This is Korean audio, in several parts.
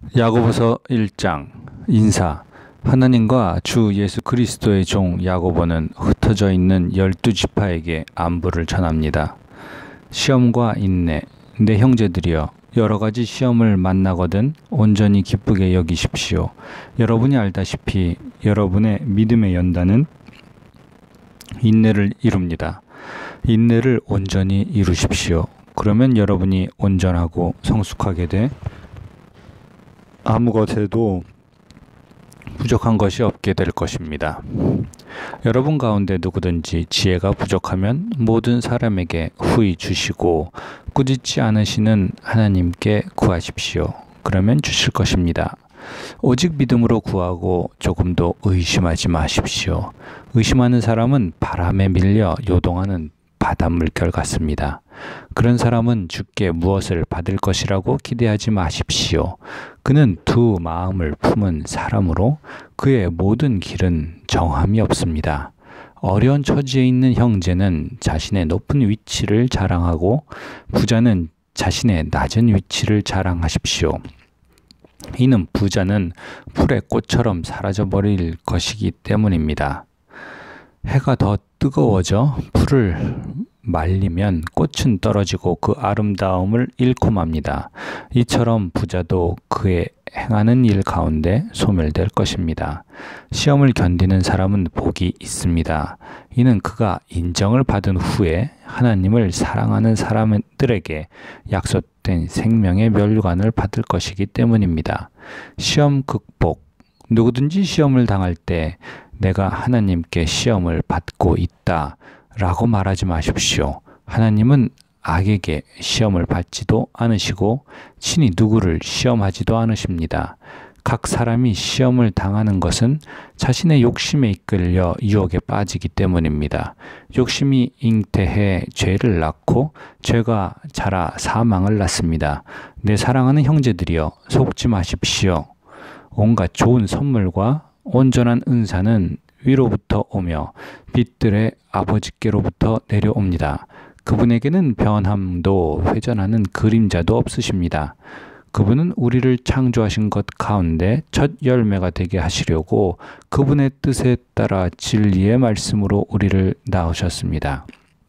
야고보서 1장 인사. 하나님과 주 예수 그리스도의 종 야고보는 흩어져 있는 12지파에게 안부를 전합니다. 시험과 인내. 내 형제들이여, 여러 가지 시험을 만나거든 온전히 기쁘게 여기십시오. 여러분이 알다시피 여러분의 믿음의 연단은 인내를 이룹니다. 인내를 온전히 이루십시오. 그러면 여러분이 온전하고 성숙하게 돼 아무 것에도 부족한 것이 없게 될 것입니다. 여러분 가운데 누구든지 지혜가 부족하면 모든 사람에게 후히 주시고 꾸짖지 않으시는 하나님께 구하십시오. 그러면 주실 것입니다. 오직 믿음으로 구하고 조금도 의심하지 마십시오. 의심하는 사람은 바람에 밀려 요동하는 바닷물결 같습니다. 그런 사람은 주께 무엇을 받을 것이라고 기대하지 마십시오. 그는 두 마음을 품은 사람으로 그의 모든 길은 정함이 없습니다. 어려운 처지에 있는 형제는 자신의 높은 위치를 자랑하고 부자는 자신의 낮은 위치를 자랑하십시오. 이는 부자는 풀의 꽃처럼 사라져버릴 것이기 때문입니다. 해가 더 뜨거워져 풀을 말리면 꽃은 떨어지고 그 아름다움을 잃고 맙니다. 이처럼 부자도 그의 행하는 일 가운데 소멸될 것입니다. 시험을 견디는 사람은 복이 있습니다. 이는 그가 인정을 받은 후에 하나님을 사랑하는 사람들에게 약속된 생명의 멸류관을 받을 것이기 때문입니다. 시험 극복. 누구든지 시험을 당할 때 내가 하나님께 시험을 받고 있다 라고 말하지 마십시오. 하나님은 악에게 시험을 받지도 않으시고 친히 누구를 시험하지도 않으십니다. 각 사람이 시험을 당하는 것은 자신의 욕심에 이끌려 유혹에 빠지기 때문입니다. 욕심이 잉태해 죄를 낳고 죄가 자라 사망을 낳습니다. 내 사랑하는 형제들이여, 속지 마십시오. 온갖 좋은 선물과 온전한 은사는 위로부터 오며 빛들의 아버지께로부터 내려옵니다. 그분에게는 변함도 회전하는 그림자도 없으십니다. 그분은 우리를 창조하신 것 가운데 첫 열매가 되게 하시려고 그분의 뜻에 따라 진리의 말씀으로 우리를 낳으셨습니다.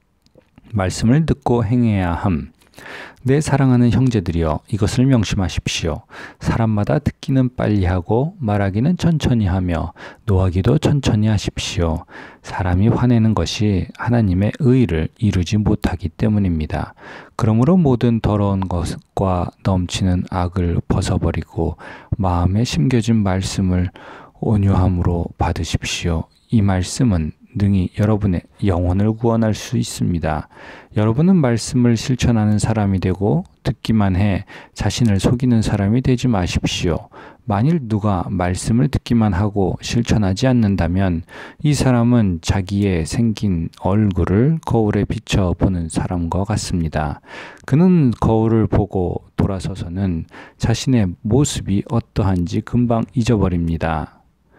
말씀을 듣고 행해야 함. 내 사랑하는 형제들이여, 이것을 명심하십시오. 사람마다 듣기는 빨리 하고 말하기는 천천히 하며 노하기도 천천히 하십시오. 사람이 화내는 것이 하나님의 의를 이루지 못하기 때문입니다. 그러므로 모든 더러운 것과 넘치는 악을 벗어버리고 마음에 심겨진 말씀을 온유함으로 받으십시오. 이 말씀은 능히 여러분의 영혼을 구원할 수 있습니다. 여러분은 말씀을 실천하는 사람이 되고 듣기만 해 자신을 속이는 사람이 되지 마십시오. 만일 누가 말씀을 듣기만 하고 실천하지 않는다면 이 사람은 자기의 생긴 얼굴을 거울에 비춰보는 사람과 같습니다. 그는 거울을 보고 돌아서서는 자신의 모습이 어떠한지 금방 잊어버립니다.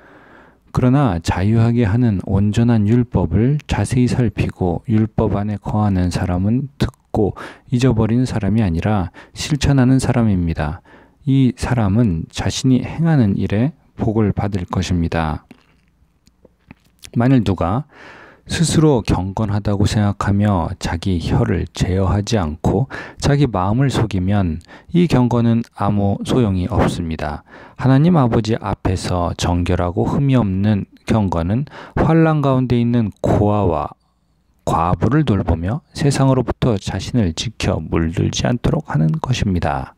그러나 자유하게 하는 온전한 율법을 자세히 살피고 율법 안에 거하는 사람은 듣고 잊어버리는 사람이 아니라 실천하는 사람입니다. 이 사람은 자신이 행하는 일에 복을 받을 것입니다. 만일 누가 스스로 경건하다고 생각하며 자기 혀를 제어하지 않고 자기 마음을 속이면 이 경건은 아무 소용이 없습니다. 하나님 아버지 앞에서 정결하고 흠이 없는 경건은 환난 가운데 있는 고아와 과부를 돌보며 세상으로부터 자신을 지켜 물들지 않도록 하는 것입니다.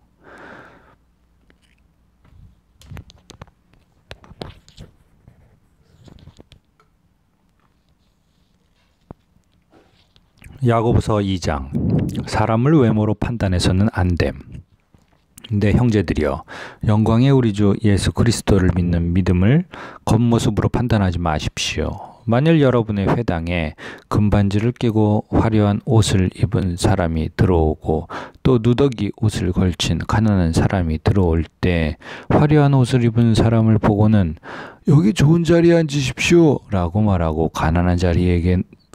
야고보서 2장. 사람을 외모로 판단해서는 안 됨. 내 형제들이여, 영광의 우리 주 예수 그리스도를 믿는 믿음을 겉모습으로 판단하지 마십시오. 만일 여러분의 회당에 금반지를 끼고 화려한 옷을 입은 사람이 들어오고 또 누더기 옷을 걸친 가난한 사람이 들어올 때 화려한 옷을 입은 사람을 보고는 여기 좋은 자리에 앉으십시오 라고 말하고 가난한 자리에게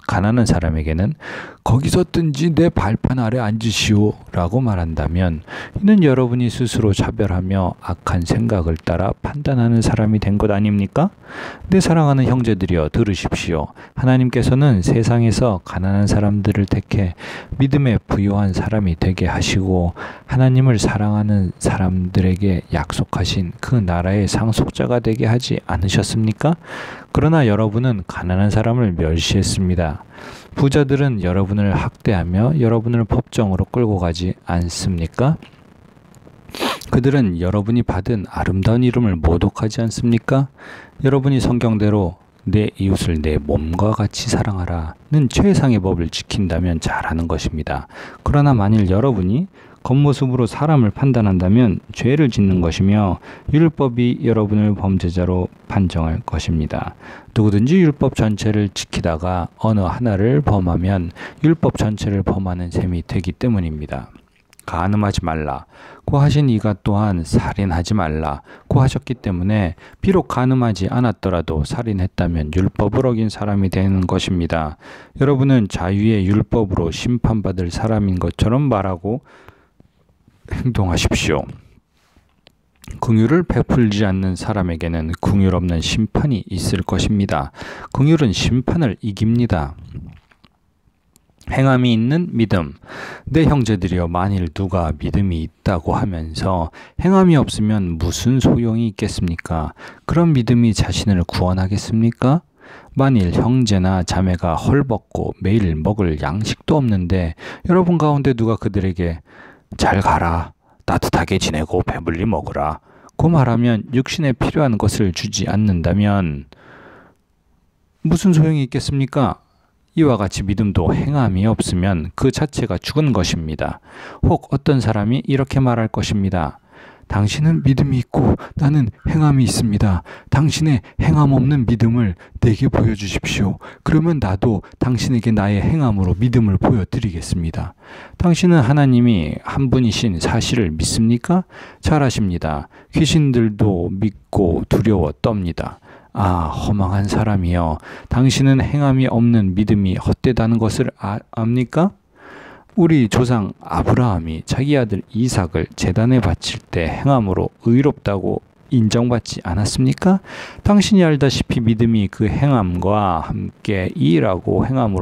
가난한 사람에게는 거기서 든지 내 발판 아래 앉으시오 라고 말한다면 이는 여러분이 스스로 차별하며 악한 생각을 따라 판단하는 사람이 된 것 아닙니까? 내 사랑하는 형제들이여 들으십시오. 하나님께서는 세상에서 가난한 사람들을 택해 믿음에 부요한 사람이 되게 하시고 하나님을 사랑하는 사람들에게 약속하신 그 나라의 상속자가 되게 하지 않으셨습니까? 그러나 여러분은 가난한 사람을 멸시했습니다. 부자들은 여러분을 학대하며 여러분을 법정으로 끌고 가지 않습니까? 그들은 여러분이 받은 아름다운 이름을 모독하지 않습니까? 여러분이 성경대로 내 이웃을 내 몸과 같이 사랑하라는 최상의 법을 지킨다면 잘하는 것입니다. 그러나 만일 여러분이 겉모습으로 사람을 판단한다면 죄를 짓는 것이며 율법이 여러분을 범죄자로 판정할 것입니다. 누구든지 율법 전체를 지키다가 어느 하나를 범하면 율법 전체를 범하는 셈이 되기 때문입니다. 간음하지 말라고 하신 이가 또한 살인하지 말라고 하셨기 때문에 비록 간음하지 않았더라도 살인했다면 율법을 어긴 사람이 되는 것입니다. 여러분은 자유의 율법으로 심판받을 사람인 것처럼 말하고 행동하십시오. 긍휼을 베풀지 않는 사람에게는 긍휼 없는 심판이 있을 것입니다. 긍휼은 심판을 이깁니다. 행함이 있는 믿음. 내 형제들이여 만일 누가 믿음이 있다고 하면서 행함이 없으면 무슨 소용이 있겠습니까? 그런 믿음이 자신을 구원하겠습니까? 만일 형제나 자매가 헐벗고 매일 먹을 양식도 없는데 여러분 가운데 누가 그들에게 잘 가라, 따뜻하게 지내고 배불리 먹으라 고 말하면 육신에 필요한 것을 주지 않는다면 무슨 소용이 있겠습니까? 이와 같이 믿음도 행함이 없으면 그 자체가 죽은 것입니다. 혹 어떤 사람이 이렇게 말할 것입니다. 당신은 믿음이 있고 나는 행함이 있습니다. 당신의 행함 없는 믿음을 내게 보여주십시오. 그러면 나도 당신에게 나의 행함으로 믿음을 보여드리겠습니다. 당신은 하나님이 한 분이신 사실을 믿습니까? 잘 아십니다. 귀신들도 믿고 두려워 떱니다. 아, 허망한 사람이여. 당신은 행함이 없는 믿음이 헛되다는 것을 압니까? 우리 조상 아브라함이 자기 아들 이삭을 제단에 바칠 때 행함으로 의롭다고 인정받지 않았습니까? 당신이 알다시피 믿음이 그 행함과 함께 일하고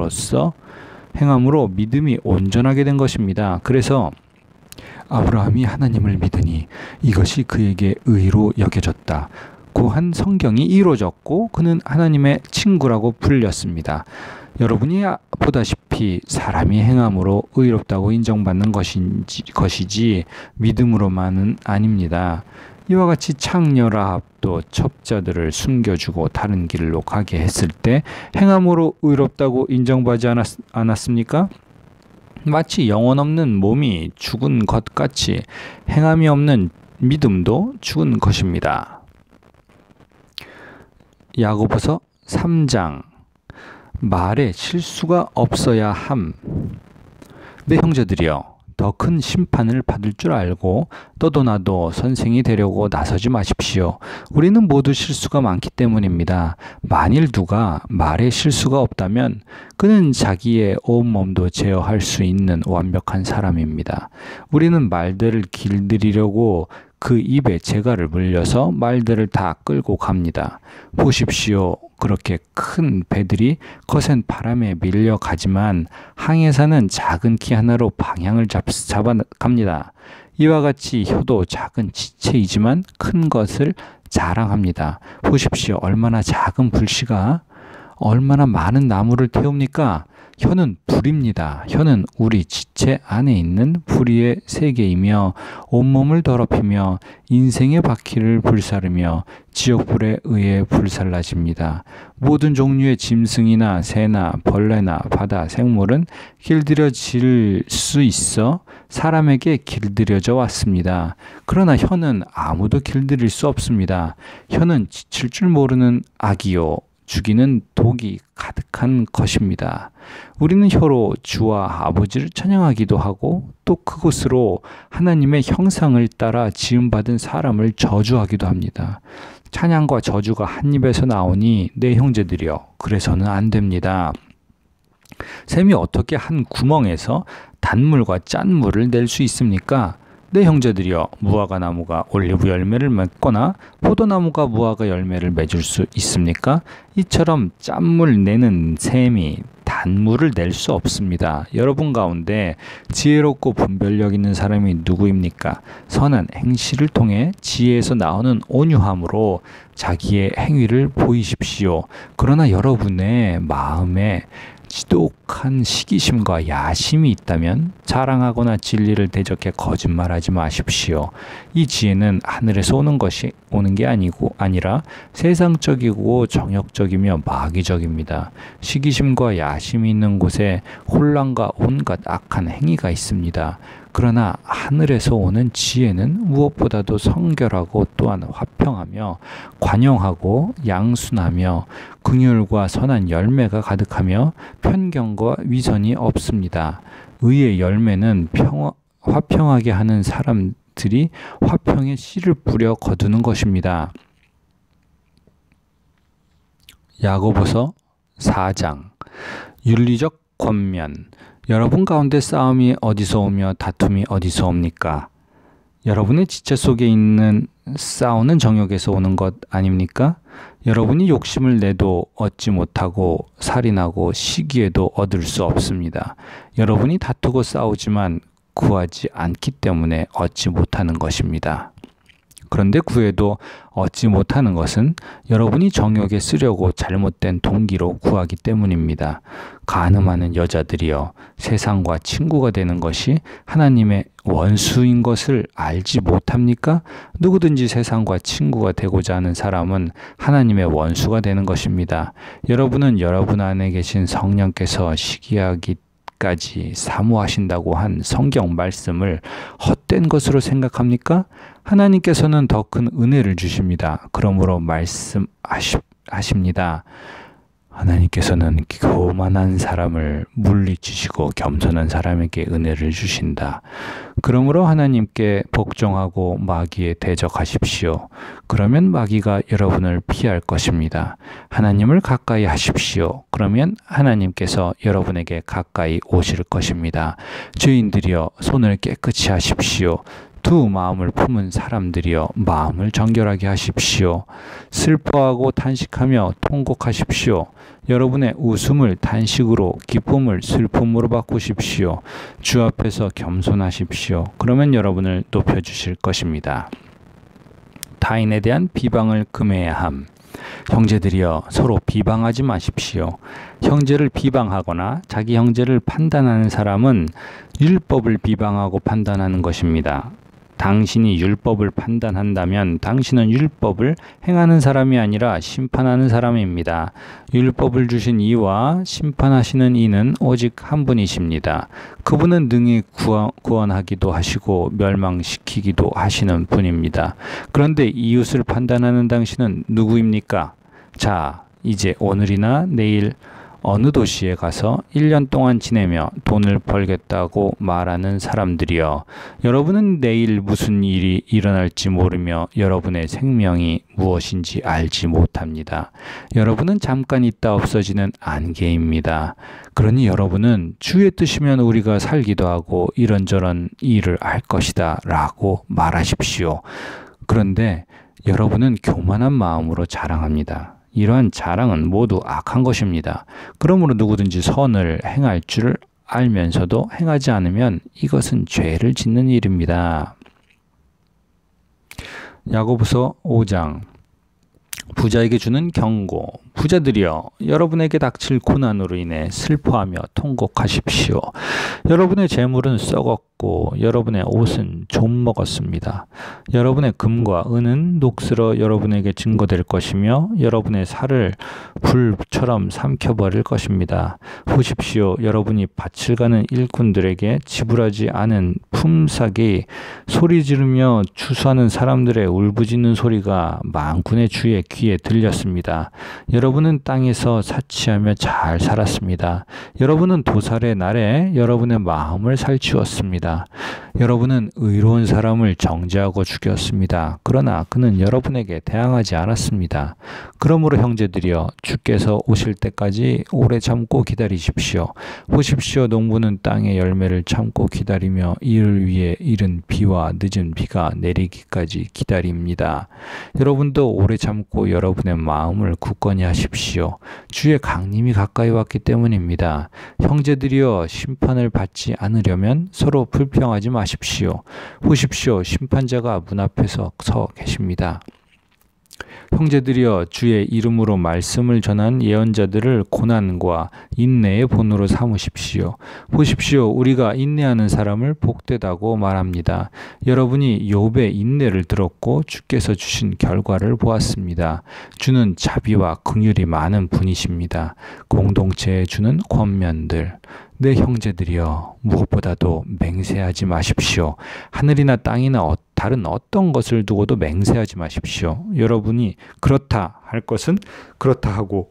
행함으로 믿음이 온전하게 된 것입니다. 그래서 아브라함이 하나님을 믿으니 이것이 그에게 의로 여겨졌다. 고한 성경이 이루어졌고 그는 하나님의 친구라고 불렸습니다. 여러분이 보다시피 사람이 행함으로 의롭다고 인정받는 것이지 믿음으로만은 아닙니다. 이와 같이 창녀 라합도 첩자들을 숨겨주고 다른 길로 가게 했을 때 행함으로 의롭다고 인정받지 않았습니까? 마치 영혼 없는 몸이 죽은 것 같이 행함이 없는 믿음도 죽은 것입니다. 야고보서 3장. 말에 실수가 없어야 함. 내 형제들이여 더 큰 심판을 받을 줄 알고 너도 나도 선생이 되려고 나서지 마십시오. 우리는 모두 실수가 많기 때문입니다. 만일 누가 말에 실수가 없다면 그는 자기의 온몸도 제어할 수 있는 완벽한 사람입니다. 우리는 말들을 길들이려고 그 입에 재갈을 물려서 말들을 다 끌고 갑니다. 보십시오. 그렇게 큰 배들이 거센 바람에 밀려가지만 항해사는 작은 키 하나로 방향을 잡아갑니다. 이와 같이 혀도 작은 지체이지만 큰 것을 자랑합니다. 보십시오. 얼마나 작은 불씨가 얼마나 많은 나무를 태웁니까? 혀는 불입니다. 혀는 우리 지체 안에 있는 불의의 세계이며 온몸을 더럽히며 인생의 바퀴를 불사르며 지옥불에 의해 불살라집니다. 모든 종류의 짐승이나 새나 벌레나 바다 생물은 길들여질 수 있어 사람에게 길들여져 왔습니다. 그러나 혀는 아무도 길들일 수 없습니다. 혀는 지칠 줄 모르는 악이요 죽이는 독이 가득한 것입니다. 우리는 혀로 주와 아버지를 찬양하기도 하고 또 그것으로 하나님의 형상을 따라 지음받은 사람을 저주하기도 합니다. 찬양과 저주가 한 입에서 나오니 내 형제들이여 그래서는 안 됩니다. 샘이 어떻게 한 구멍에서 단물과 짠물을 낼 수 있습니까? 네, 형제들이여, 무화과 나무가 올리브 열매를 맺거나 포도나무가 무화과 열매를 맺을 수 있습니까? 이처럼 짠물 내는 샘이 단물을 낼 수 없습니다. 여러분 가운데 지혜롭고 분별력 있는 사람이 누구입니까? 선한 행실을 통해 지혜에서 나오는 온유함으로 자기의 행위를 보이십시오. 그러나 여러분의 마음에 지독한 시기심과 야심이 있다면 자랑하거나 진리를 대적해 거짓말하지 마십시오. 이 지혜는 하늘에서 오는 게 아니라 세상적이고 정욕적이며 마귀적입니다. 시기심과 야심이 있는 곳에 혼란과 온갖 악한 행위가 있습니다. 그러나 하늘에서 오는 지혜는 무엇보다도 성결하고 또한 화평하며 관용하고 양순하며 긍휼과 선한 열매가 가득하며 편견과 위선이 없습니다. 의의 열매는 화평하게 하는 사람들이 화평의 씨를 뿌려 거두는 것입니다. 야고보서 4장. 윤리적 권면. 여러분 가운데 싸움이 어디서 오며 다툼이 어디서 옵니까? 여러분의 지체 속에 있는 싸우는 정욕에서 오는 것 아닙니까? 여러분이 욕심을 내도 얻지 못하고 살인하고 시기에도 얻을 수 없습니다. 여러분이 다투고 싸우지만 구하지 않기 때문에 얻지 못하는 것입니다. 그런데 구해도 얻지 못하는 것은 여러분이 정욕에 쓰려고 잘못된 동기로 구하기 때문입니다. 간음하는 여자들이여, 세상과 친구가 되는 것이 하나님의 원수인 것을 알지 못합니까? 누구든지 세상과 친구가 되고자 하는 사람은 하나님의 원수가 되는 것입니다. 여러분은 여러분 안에 계신 성령께서 시기하기까지 사모하신다고 한 성경 말씀을 헛된 것으로 생각합니까? 하나님께서는 더 큰 은혜를 주십니다. 그러므로 말씀하십니다. 하나님께서는 교만한 사람을 물리치시고 겸손한 사람에게 은혜를 주신다. 그러므로 하나님께 복종하고 마귀에 대적하십시오. 그러면 마귀가 여러분을 피할 것입니다. 하나님을 가까이 하십시오. 그러면 하나님께서 여러분에게 가까이 오실 것입니다. 죄인들이여, 손을 깨끗이 하십시오. 두 마음을 품은 사람들이여, 마음을 정결하게 하십시오. 슬퍼하고 탄식하며 통곡하십시오. 여러분의 웃음을 탄식으로, 기쁨을 슬픔으로 바꾸십시오. 주 앞에서 겸손하십시오. 그러면 여러분을 높여주실 것입니다. 타인에 대한 비방을 금해야 함. 형제들이여, 서로 비방하지 마십시오. 형제를 비방하거나 자기 형제를 판단하는 사람은 율법을 비방하고 판단하는 것입니다. 당신이 율법을 판단한다면 당신은 율법을 행하는 사람이 아니라 심판하는 사람입니다. 율법을 주신 이와 심판하시는 이는 오직 한 분이십니다. 그분은 능히 구원하기도 하시고 멸망시키기도 하시는 분입니다. 그런데 이웃을 판단하는 당신은 누구입니까? 자, 이제 오늘이나 내일 어느 도시에 가서 1년 동안 지내며 돈을 벌겠다고 말하는 사람들이여, 여러분은 내일 무슨 일이 일어날지 모르며 여러분의 생명이 무엇인지 알지 못합니다. 여러분은 잠깐 있다 없어지는 안개입니다. 그러니 여러분은 주의 뜻이면 우리가 살기도 하고 이런저런 일을 할 것이다 라고 말하십시오. 그런데 여러분은 교만한 마음으로 자랑합니다. 이러한 자랑은 모두 악한 것입니다. 그러므로 누구든지 선을 행할 줄 알면서도 행하지 않으면 이것은 죄를 짓는 일입니다. 야고보서 5장. 부자에게 주는 경고. 부자들이여, 여러분에게 닥칠 고난으로 인해 슬퍼하며 통곡하십시오. 여러분의 재물은 썩었고 여러분의 옷은 좀 먹었습니다. 여러분의 금과 은은 녹슬어 여러분에게 증거될 것이며 여러분의 살을 불처럼 삼켜버릴 것입니다. 보십시오. 여러분이 밭을 가는 일꾼들에게 지불하지 않은 품삯이 소리 지르며 추수하는 사람들의 울부짖는 소리가 만군의 주의 귀에 들렸습니다. 여러분이 여러분은 땅에서 사치하며 잘 살았습니다. 여러분은 도살의 날에 여러분의 마음을 살찌웠습니다. 여러분은 의로운 사람을 정죄하고 죽였습니다. 그러나 그는 여러분에게 대항하지 않았습니다. 그러므로 형제들이여 주께서 오실 때까지 오래 참고 기다리십시오. 보십시오. 농부는 땅의 열매를 참고 기다리며 이를 위해 이른 비와 늦은 비가 내리기까지 기다립니다. 여러분도 오래 참고 여러분의 마음을 굳건히 하십시오. 주의 강림이 가까이 왔기 때문입니다. 형제들이여 심판을 받지 않으려면 서로 불평하지 마십시오. 보십시오. 심판자가 문 앞에서 서 계십니다. 형제들이여 주의 이름으로 말씀을 전한 예언자들을 고난과 인내의 본으로 삼으십시오. 보십시오. 우리가 인내하는 사람을 복되다고 말합니다. 여러분이 욥의 인내를 들었고 주께서 주신 결과를 보았습니다. 주는 자비와 긍휼이 많은 분이십니다. 공동체에 주는 권면들. 내 형제들이여 무엇보다도 맹세하지 마십시오. 하늘이나 땅이나 다른 어떤 것을 두고도 맹세하지 마십시오. 여러분이 그렇다 할 것은 그렇다 하고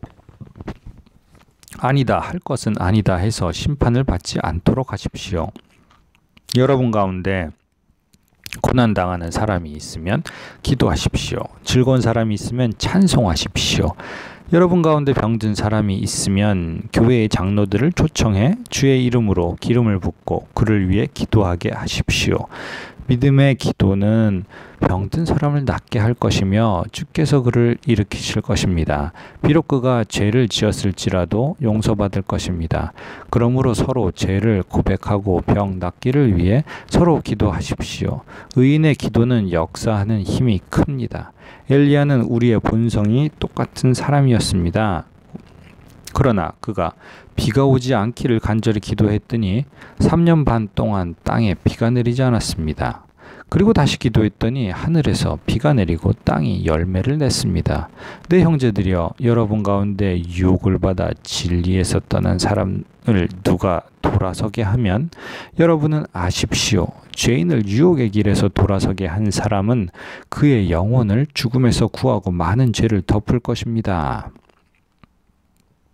아니다 할 것은 아니다 해서 심판을 받지 않도록 하십시오. 여러분 가운데 고난당하는 사람이 있으면 기도하십시오. 즐거운 사람이 있으면 찬송하십시오. 여러분 가운데 병든 사람이 있으면 교회의 장로들을 초청해 주의 이름으로 기름을 붓고 그를 위해 기도하게 하십시오. 믿음의 기도는 병든 사람을 낫게 할 것이며 주께서 그를 일으키실 것입니다. 비록 그가 죄를 지었을지라도 용서받을 것입니다. 그러므로 서로 죄를 고백하고 병 낫기를 위해 서로 기도하십시오. 의인의 기도는 역사하는 힘이 큽니다. 엘리야는 우리의 본성이 똑같은 사람이었습니다. 그러나 그가 비가 오지 않기를 간절히 기도했더니 3년 반 동안 땅에 비가 내리지 않았습니다. 그리고 다시 기도했더니 하늘에서 비가 내리고 땅이 열매를 냈습니다. 내 형제들이여 여러분 가운데 유혹을 받아 진리에서 떠난 사람을 누가 돌아서게 하면 여러분은 아십시오. 죄인을 유혹의 길에서 돌아서게 한 사람은 그의 영혼을 죽음에서 구하고 많은 죄를 덮을 것입니다.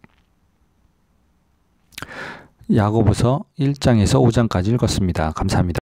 야고보서 1장에서 5장까지 읽었습니다. 감사합니다.